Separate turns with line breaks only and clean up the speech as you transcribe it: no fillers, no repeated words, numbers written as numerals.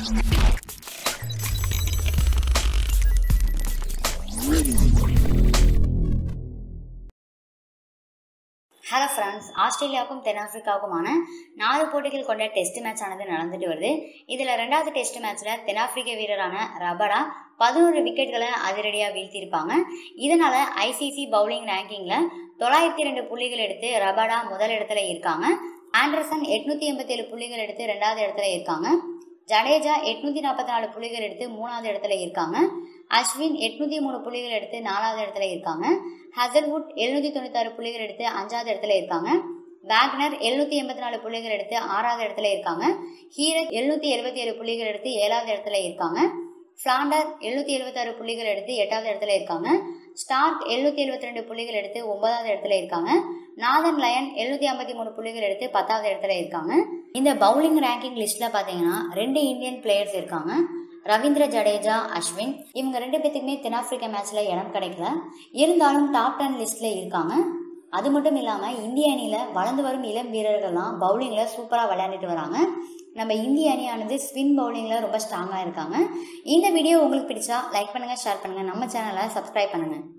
Hello friends, ஆஸ்திரேலியாவுக்கும் தென்னாப்பிரிக்காவுக்குமான 4 போட்டிகள் கொண்ட test match ஆனது நடந்துட்டு வருது. இதில் 2வது டெஸ்ட் மேட்ச்சில் தென்னாப்பிரிக்க வீரரான ரபடா 11 விக்கெட்களை அதிரடியாக வீழ்த்தியிருப்பாங்க. இதனால் ஐசிசி பவுலிங் ரேங்கிங்கில் 902 புள்ளிகள் எடுத்து ரபடா முதல் இடத்துல இருக்காங்க. ஆண்டர்சன் 887 புள்ளிகள் எடுத்து 2வது இடத்துல இருக்காங்க. ஜடேஜா 844 புள்ளிகள் எடுத்து 3வது இடத்துல இருக்காங்க. அஸ்வின் 803 புள்ளிகள் எடுத்து 4வது இடத்துல இருக்காங்க. ஹசல்வுட் 796 புள்ளிகள் எடுத்து 5வது இடத்துல இருக்காங்க. வேக்னர் 784 புள்ளிகள் எடுத்து 6வது இடத்துல இருக்காங்க. ஹீரத் 777 புள்ளிகள் எடுத்து 7வது இடத்துல இருக்காங்க. ஃபிளாண்டர் 776 புள்ளிகள் எடுத்து 8வது இடத்துல இருக்காங்க. ஸ்டார்க் 772 புள்ளிகள் எடுத்து 9வது இடத்துல இருக்காங்க. நாதன் லயன் 753 புள்ளிகள் எடுத்து 10வது இடத்துல இருக்காங்க. இந்த பவுலிங் ரேங்கிங் லிஸ்ட்ல பாத்தீங்கன்னா 2 இந்தியன் பிளேயர்ஸ் இருக்காங்க. ரவீந்திர ஜடேஜா, அஸ்வின். இவங்க 2 பேத்துக்குமே தென்னாப்பிரிக்கா மேட்ச்ல இடம் கிடைக்கல. இருந்தாலும் டாப் 10 லிஸ்ட்ல இருக்காங்க. அது மட்டும் இல்லாம இந்திய அணியில வளர்ந்து வரும் இளம் வீரர்கள்லாம் பவுலிங்ல சூப்பரா விளையாண்டுட்டு வராங்க. நம்ம இந்திய அணியானது ஸ்பின் பவுலிங்ல ரொம்ப ஸ்ட்ராங்கா இருக்காங்க. இந்த வீடியோ உங்களுக்கு பிடிச்சா லைக் பண்ணுங்க, ஷேர் பண்ணுங்க, நம்ம சேனலை சப்ஸ்கிரைப் பண்ணுங்க.